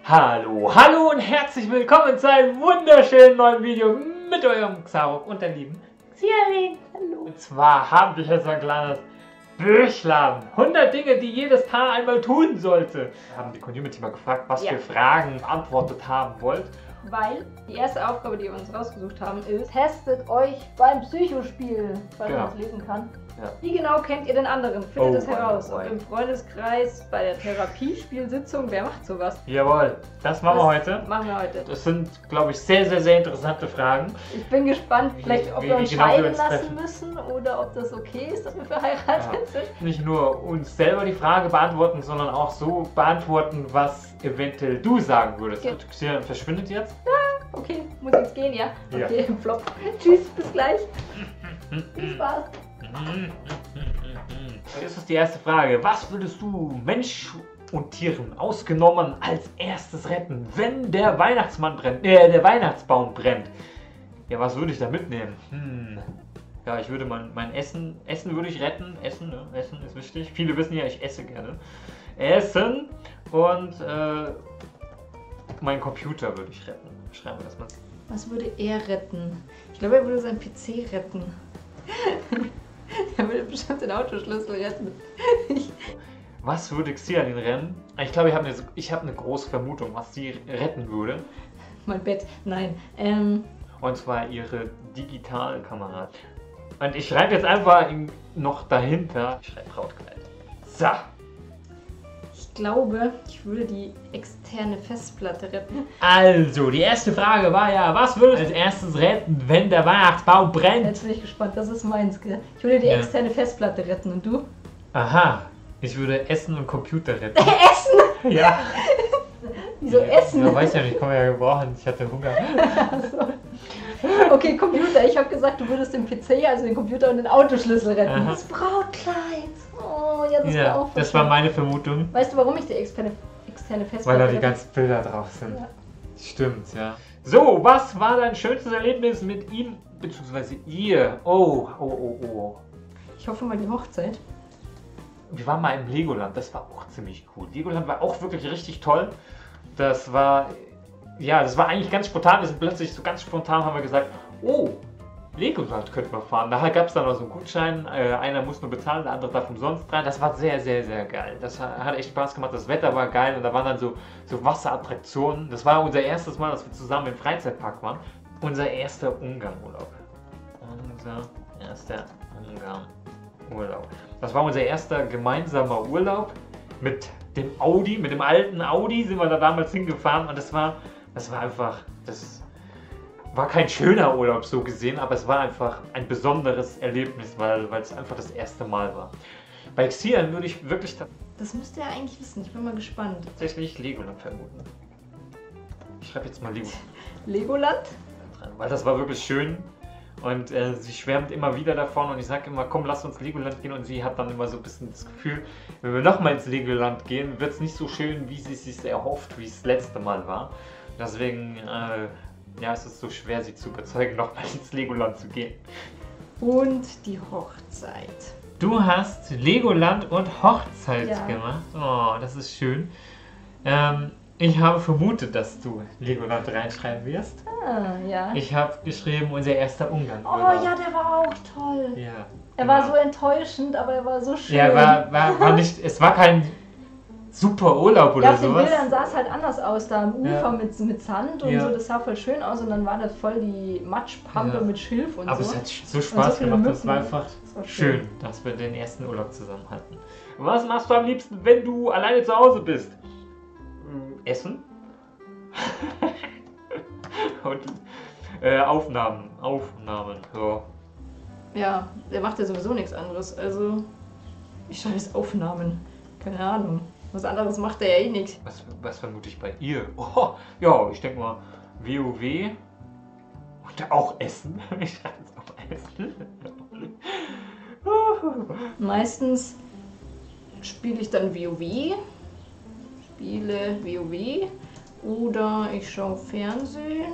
Hallo, hallo und herzlich willkommen zu einem wunderschönen neuen Video mit eurem Xarok und der lieben Xialin. Hallo. Und zwar haben wir hier so ein kleines Büchlein. 100 Dinge, die jedes Paar einmal tun sollte. Wir haben die Community mal gefragt, was für Fragen beantwortet haben wollt. Weil die erste Aufgabe, die wir uns rausgesucht haben, ist: Testet euch beim Psychospiel, falls man das lesen kann. Ja. Wie genau kennt ihr den anderen? Findet es heraus. Ob im Freundeskreis, bei der Therapiespielsitzung, wer macht sowas? Jawohl, das machen wir heute. Machen wir heute. Das sind, glaube ich, sehr, sehr, sehr interessante Fragen. Ich bin gespannt, vielleicht ob wir uns scheiden lassen müssen oder ob das okay ist, dass wir verheiratet sind. Nicht nur uns selber die Frage beantworten, sondern auch so beantworten, was eventuell du sagen würdest. Okay. Xialin verschwindet jetzt. Ja, okay, muss jetzt gehen, ja? Okay, ja. Flop. Tschüss, bis gleich. Viel Spaß. Das ist die erste Frage. Was würdest du Mensch und Tieren ausgenommen als erstes retten, wenn der Weihnachtsmann brennt, der Weihnachtsbaum brennt? Ja, was würde ich da mitnehmen? Ja, ich würde mein Essen würde ich retten. Essen, ne? Essen ist wichtig. Viele wissen ja, ich esse gerne. Essen und meinen Computer würde ich retten. Schreiben wir das mal. Was würde er retten? Ich glaube, er würde seinen PC retten. Er würde bestimmt den Autoschlüssel retten. Was würde Xialin rennen? Ich glaube, ich habe eine große Vermutung, was sie retten würde. Mein Bett, nein. Und zwar ihre Digitalkamera. Und ich schreibe jetzt einfach noch dahinter. Ich schreibe Brautkleid. So. Ich glaube, ich würde die externe Festplatte retten. Also, die erste Frage war ja, was würdest du als erstes retten, wenn der Weihnachtsbaum brennt? Jetzt bin ich gespannt, das ist meins. Ich würde die externe Festplatte retten und du? Aha, ich würde Essen und Computer retten. Essen? Ja. Wieso Essen? Ja, weiß ja nicht, ich kann ja gebrauchen, ich hatte Hunger. Okay, Computer. Ich habe gesagt, du würdest den PC, also den Computer und den Autoschlüssel retten. Aha. Das Brautkleid. Oh, ja, das war auch das war meine Vermutung. Weißt du, warum ich die externe Festplatte Weil da die ganzen Bilder drauf sind. Ja. Stimmt, ja. So, was war dein schönstes Erlebnis mit ihm, beziehungsweise ihr? Oh. Ich hoffe mal die Hochzeit. Wir waren mal im Legoland, das war auch ziemlich cool. Legoland war auch wirklich richtig toll. Das war eigentlich ganz spontan. Wir sind plötzlich so ganz spontan, haben wir gesagt, oh, Legoland könnten wir fahren. Daher gab es dann noch so einen Gutschein. Einer muss nur bezahlen, der andere darf umsonst rein. Das war sehr, sehr, sehr geil. Das hat echt Spaß gemacht. Das Wetter war geil und da waren dann so Wasserattraktionen. Das war unser erstes Mal, dass wir zusammen im Freizeitpark waren. Unser erster Ungarn-Urlaub. Das war unser erster gemeinsamer Urlaub mit dem Audi, mit dem alten Audi sind wir da damals hingefahren und das war kein schöner Urlaub so gesehen, aber es war einfach ein besonderes Erlebnis, weil es einfach das erste Mal war. Bei Xialin würde ich wirklich... Das müsste er eigentlich wissen, ich bin mal gespannt. Tatsächlich Legoland vermuten. Ich schreibe jetzt mal Legoland. Legoland? Weil das war wirklich schön. Und sie schwärmt immer wieder davon und ich sage immer, komm, lass uns Legoland gehen und sie hat dann immer so ein bisschen das Gefühl, wenn wir nochmal ins Legoland gehen, wird es nicht so schön, wie sie es sich erhofft, wie es das letzte Mal war. Deswegen, es ist so schwer, sie zu überzeugen, nochmal ins Legoland zu gehen. Und die Hochzeit. Du hast Legoland und Hochzeit gemacht. Oh, das ist schön. Ich habe vermutet, dass du Legoland reinschreiben wirst. Ah, ja. Ich habe geschrieben, unser erster Ungarn. Oh ja, der war auch toll. Ja. Er war so enttäuschend, aber er war so schön. Ja, war nicht, es war kein super Urlaub oder sowas. Ja, auf den Bildern sah es halt anders aus, da am Ufer mit Sand und so, das sah voll schön aus und dann war das voll die Matschpampe mit Schilf und aber so. Aber es hat so Spaß gemacht, das war einfach schön, dass wir den ersten Urlaub zusammen hatten. Was machst du am liebsten, wenn du alleine zu Hause bist? Essen und Aufnahmen, ja. Ja, der macht ja sowieso nichts anderes, also ich schaue jetzt Aufnahmen, keine Ahnung, was anderes macht er ja eh nicht. Was vermute ich bei ihr? Oh, ja, ich denke mal WoW und auch Essen, ich schreibe jetzt auch Essen. Meistens spiele ich dann WoW. Oder ich schaue Fernsehen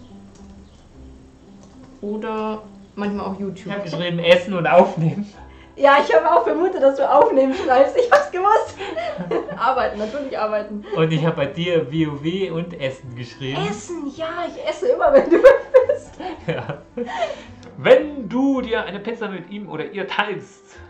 oder manchmal auch YouTube. Ich habe geschrieben Essen und Aufnehmen. Ja, ich habe auch vermutet, dass du aufnehmen schreibst. Ich hab's gewusst. Arbeiten, natürlich arbeiten. Und ich habe bei dir WoW und Essen geschrieben. Essen, ja, ich esse immer, wenn du bist. Ja. Wenn du dir eine Pizza mit ihm oder ihr teilen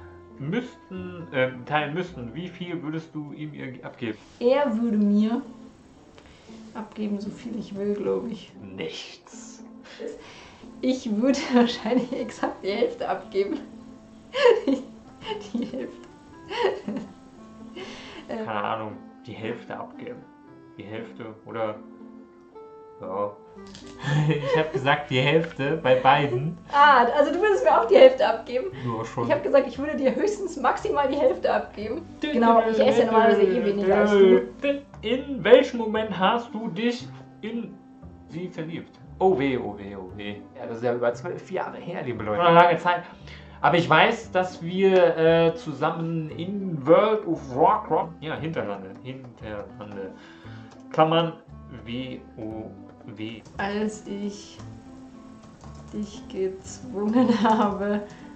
müssten, wie viel würdest du ihm abgeben? Er würde mir abgeben, so viel ich will, glaube ich. Nichts. Ich würde wahrscheinlich exakt die Hälfte abgeben. Die Hälfte. Keine Ahnung, die Hälfte abgeben. Die Hälfte oder... Ja. Ich habe gesagt, die Hälfte bei beiden. Ah, also du würdest mir auch die Hälfte abgeben? Ja, schon. Ich habe gesagt, ich würde dir höchstens maximal die Hälfte abgeben. Genau, ich esse ja normalerweise eh weniger als du. In welchem Moment hast du dich in sie verliebt? Oh weh, oh weh, oh weh. Ja, das ist ja über 12 Jahre her, liebe Leute. Eine lange Zeit. Aber ich weiß, dass wir zusammen in World of Warcraft, ja, Hinterlande, Klammern, WoW. Als ich dich gezwungen habe,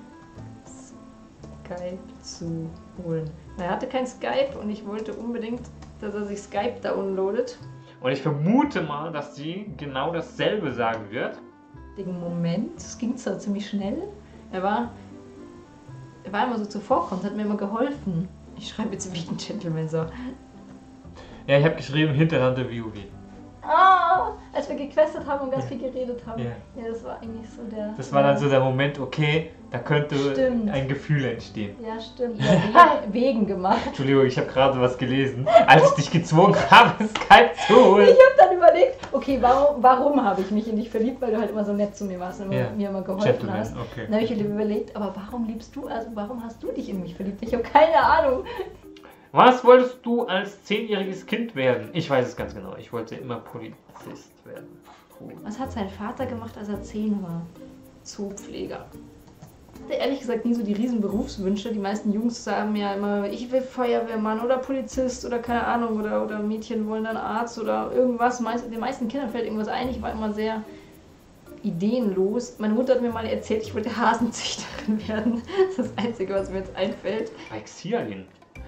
Skype zu holen. Er hatte kein Skype und ich wollte unbedingt, dass er sich Skype downloadet. Und ich vermute mal, dass sie genau dasselbe sagen wird. Den Moment, es ging zwar ziemlich schnell. Er war immer so zuvorkommend, hat mir immer geholfen. Ich schreibe jetzt wie ein Gentleman so. Ja, ich habe geschrieben Hinterlande WoW. Ah, als wir gequestet haben und ganz viel geredet haben. Ja. Ja, das war eigentlich so der... Das war dann so der Moment, okay, da könnte ein Gefühl entstehen. Ja, stimmt. Ja, wegen gemacht. Entschuldigung, ich habe gerade was gelesen, als ich dich gezwungen habe, Skype zu holen. Ich habe dann überlegt, okay, warum habe ich mich in dich verliebt? Weil du halt immer so nett zu mir warst und mir immer geholfen Gentleman, hast. okay. Dann habe ich überlegt, aber warum liebst du, also warum hast du dich in mich verliebt? Ich habe keine Ahnung. Was wolltest du als 10-jähriges Kind werden? Ich weiß es ganz genau. Ich wollte immer Polizist werden. Cool. Was hat sein Vater gemacht, als er 10 war? Zoopfleger. Ich hatte ehrlich gesagt nie so die riesen Berufswünsche. Die meisten Jungs sagen ja immer, ich will Feuerwehrmann oder Polizist oder keine Ahnung. Oder Mädchen wollen dann Arzt oder irgendwas. Den meisten Kindern fällt irgendwas ein. Ich war immer sehr ideenlos. Meine Mutter hat mir mal erzählt, ich wollte Hasenzüchterin werden. Das ist das Einzige, was mir jetzt einfällt. Bei Xialin.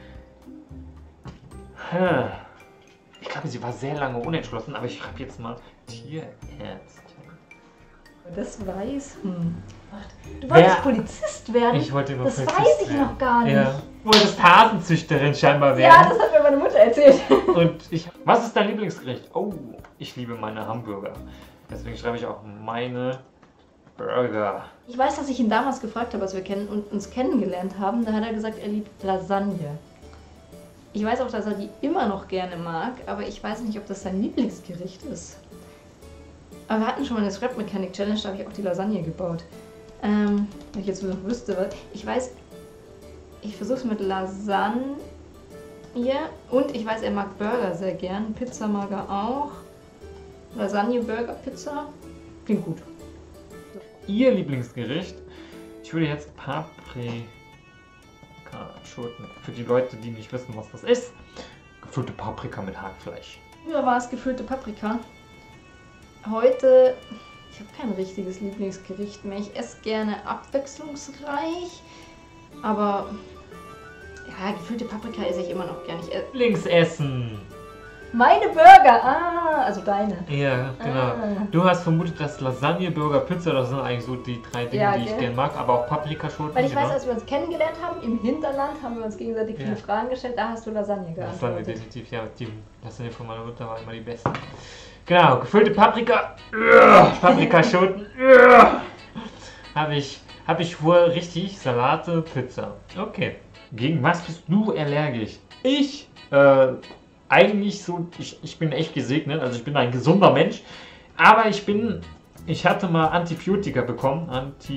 Ich glaube, sie war sehr lange unentschlossen, aber ich schreibe jetzt mal Tierärztin. Das weiß. Du wolltest Polizist werden? Ich wollte immer das Polizist weiß ich werden. noch gar nicht. Ja. Du wolltest Hasenzüchterin scheinbar werden. Ja, das hat mir meine Mutter erzählt. Und was ist dein Lieblingsgericht? Oh, ich liebe meine Hamburger. Deswegen schreibe ich auch meine Burger. Ich weiß, dass ich ihn damals gefragt habe, als wir uns kennengelernt haben. Da hat er gesagt, er liebt Lasagne. Ich weiß auch, dass er die immer noch gerne mag, aber ich weiß nicht, ob das sein Lieblingsgericht ist. Aber wir hatten schon mal eine Scrap Mechanic Challenge, da habe ich auch die Lasagne gebaut. Wenn ich jetzt noch wüsste, was. Ich weiß, ich versuche es mit Lasagne und ich weiß, er mag Burger sehr gern. Pizza mag er auch. Lasagne, Burger, Pizza. Klingt gut. Ihr Lieblingsgericht? Ich würde jetzt Paprika-Schoten. Für die Leute, die nicht wissen, was das ist. Gefüllte Paprika mit Hackfleisch. Früher war es gefüllte Paprika. Heute, ich habe kein richtiges Lieblingsgericht mehr. Ich esse gerne abwechslungsreich. Aber ja, gefüllte Paprika esse ich immer noch gerne. Lieblingsessen. Meine Burger, also deine. Ja, genau. Du hast vermutet, dass Lasagne, Burger, Pizza, das sind eigentlich so die 3 Dinge, die ich gerne mag, aber auch Paprikaschoten. Weil ich weiß, als wir uns kennengelernt haben, im Hinterland haben wir uns gegenseitig viele Fragen gestellt, da hast du Lasagne geantwortet. Lasagne, definitiv, ja. Die Lasagne von meiner Mutter war immer die beste. Genau, gefüllte Paprika, Paprikaschoten, habe ich wohl richtig, Salate, Pizza. Okay. Gegen was bist du allergisch? Ich, eigentlich so, ich bin echt gesegnet, also ich bin ein gesunder Mensch, aber ich hatte mal Antibiotika bekommen,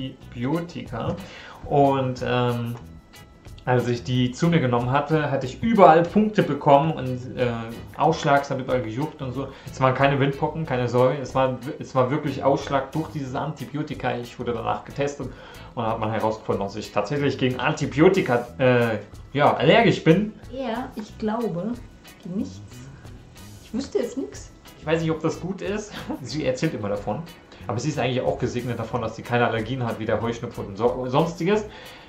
und als ich die zu mir genommen hatte, hatte ich überall Punkte bekommen und Ausschlag, es hat überall gejuckt und so. Es waren keine Windpocken, keine Säure, es war wirklich Ausschlag durch dieses Antibiotika. Ich wurde danach getestet und hat man herausgefunden, dass ich tatsächlich gegen Antibiotika allergisch bin. Ja, ich glaube, nichts. Ich wüsste jetzt nichts. Ich weiß nicht, ob das gut ist. Sie erzählt immer davon. Aber sie ist eigentlich auch gesegnet davon, dass sie keine Allergien hat, wie der Heuschnupfen und sonstiges.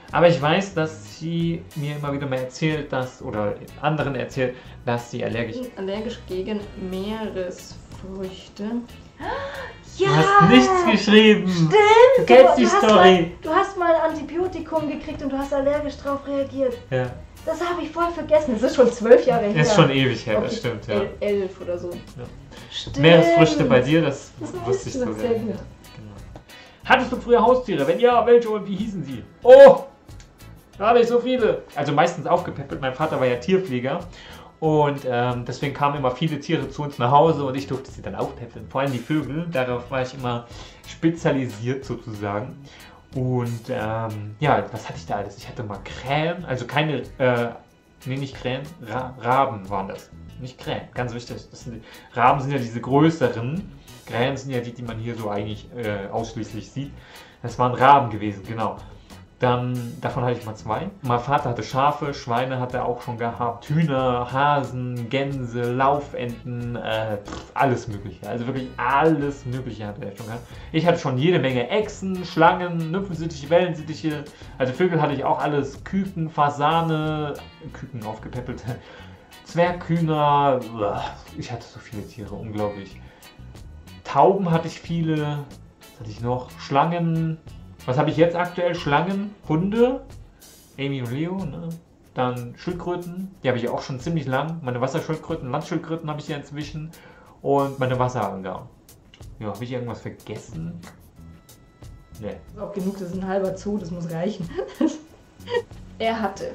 Aber ich weiß, dass sie mir immer wieder mal erzählt, oder anderen erzählt, dass sie allergisch gegen Meeresfrüchte. Ja, du hast nichts geschrieben. Stimmt. Du kennst die Story. Du hast mal ein Antibiotikum gekriegt und du hast allergisch drauf reagiert. Ja. Das habe ich voll vergessen. Das ist schon 12 Jahre her. Ist schon ewig her, das stimmt, ja. 11 oder so. Ja. Stimmt. Meeresfrüchte bei dir, das wusste ich sogar. Sehr gut. Genau. Hattest du früher Haustiere? Wenn ja, welche und wie hießen sie? Oh, gar nicht so viele. Also meistens aufgepäppelt. Mein Vater war ja Tierpfleger. Und deswegen kamen immer viele Tiere zu uns nach Hause und ich durfte sie dann aufpäppeln. Vor allem die Vögel, darauf war ich immer spezialisiert sozusagen. Und ja, was hatte ich da alles? Ich hatte mal Krähen, also keine, nicht Krähen, Raben waren das. Nicht Krähen, ganz wichtig. Raben sind ja diese größeren, Krähen sind ja die man hier so eigentlich ausschließlich sieht. Das waren Raben gewesen, genau. Davon hatte ich mal 2. Mein Vater hatte Schafe, Schweine hat er auch schon gehabt, Hühner, Hasen, Gänse, Laufenten, alles Mögliche. Also wirklich alles Mögliche hatte er schon gehabt. Ich hatte schon jede Menge Echsen, Schlangen, Nymphensittiche, Wellensittiche. Also Vögel hatte ich auch alles, Küken, Fasane, Küken aufgepeppelte, Zwerghühner. Ich hatte so viele Tiere, unglaublich. Tauben hatte ich viele, was hatte ich noch? Schlangen. Was habe ich jetzt aktuell? Schlangen, Hunde, Amy und Leo, ne? Dann Schildkröten, die habe ich auch schon ziemlich lang. Meine Wasserschildkröten, Landschildkröten habe ich ja inzwischen und meine Wasserangaben. Ja, habe ich irgendwas vergessen? Ne. Das ist auch genug, das ist ein halber Zoo, das muss reichen. Er hatte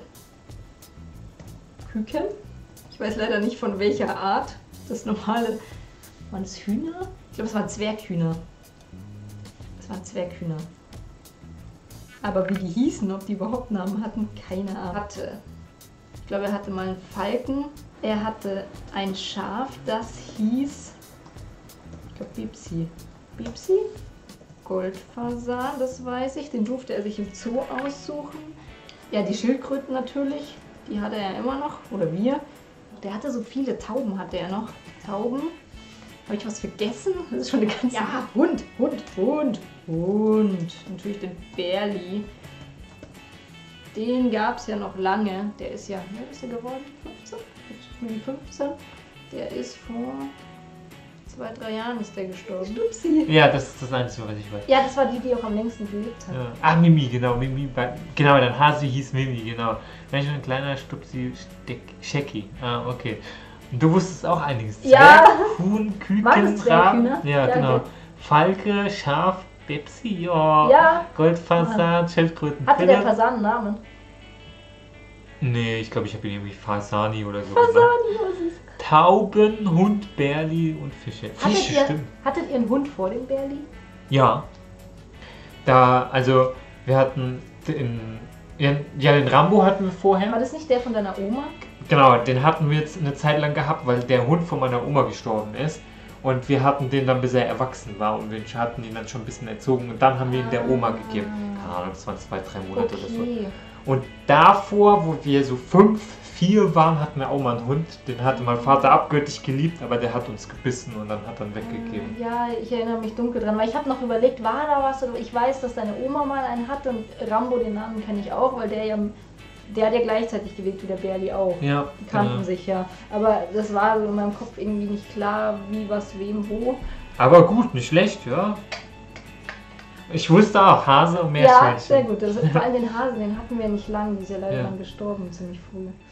Küken, ich weiß leider nicht von welcher Art. Das normale, waren es Hühner? Ich glaube, es waren Zwerghühner. Das waren Zwerghühner. Aber wie die hießen, ob die überhaupt Namen hatten, keine Ahnung. Ich glaube, er hatte mal einen Falken. Er hatte ein Schaf, das hieß, ich glaube, Bipsi. Bipsi? Goldfasan, das weiß ich. Den durfte er sich im Zoo aussuchen. Ja, die Schildkröten natürlich. Die hatte er immer noch. Oder wir. Der hatte so viele Tauben, hatte er noch. Tauben. Habe ich was vergessen? Das ist schon eine ganze... Ja, Hund. Natürlich den Berli. Den gab es ja noch lange. Der ist ja, wie alt ist der geworden? 15? 15? Der ist vor 2-3 Jahren ist der gestorben. Stupsi. Ja, das ist das Einzige, was ich weiß. Ja, das war die auch am längsten gelebt hat. Ja. Ah, Mimi, genau. Genau, dein Hase hieß Mimi, genau. Dann ein kleiner Stupsi Sheki. Ah, okay. Und du wusstest auch einiges. Ja. Huhn, Küken, Raben. Ja, genau. Okay. Falke, Schaf, Bipsi, ja. Goldfasan, Schildkröten. Hatte der Fasan einen Namen? Nee, ich glaube, ich habe ihn irgendwie Fasani oder so Fasani, was ist? Tauben, Hund, Berli und Fische. Fische, stimmt. Hattet ihr einen Hund vor dem Berli? Ja. Also, wir hatten den Rambo hatten wir vorher. War das nicht der von deiner Oma? Genau, den hatten wir jetzt eine Zeit lang gehabt, weil der Hund von meiner Oma gestorben ist. Und wir hatten den dann, bis er erwachsen war und wir hatten ihn dann schon ein bisschen erzogen und dann haben wir ihn der Oma gegeben. Keine Ahnung, das waren 2-3 Monate oder so. Und davor, wo wir so 5-4 waren, hatten wir auch mal einen Hund. Den hatte mein Vater abgöttisch geliebt, aber der hat uns gebissen und dann hat er ihn weggegeben. Ja, ich erinnere mich dunkel dran, weil ich habe noch überlegt, war da was? Oder ich weiß, dass deine Oma mal einen hatte und Rambo, den Namen kenne ich auch, weil der hat ja gleichzeitig gelebt wie der Berli auch. Ja. Die kannten sich ja. Aber das war so in meinem Kopf irgendwie nicht klar, wie, was, wem, wo. Aber gut, nicht schlecht, ja. Ich wusste auch, Hase und Meerschweinchen. Ja, sehr gut. Vor allem den Hasen, den hatten wir nicht lang. Die ist ja leider dann gestorben, ziemlich früh.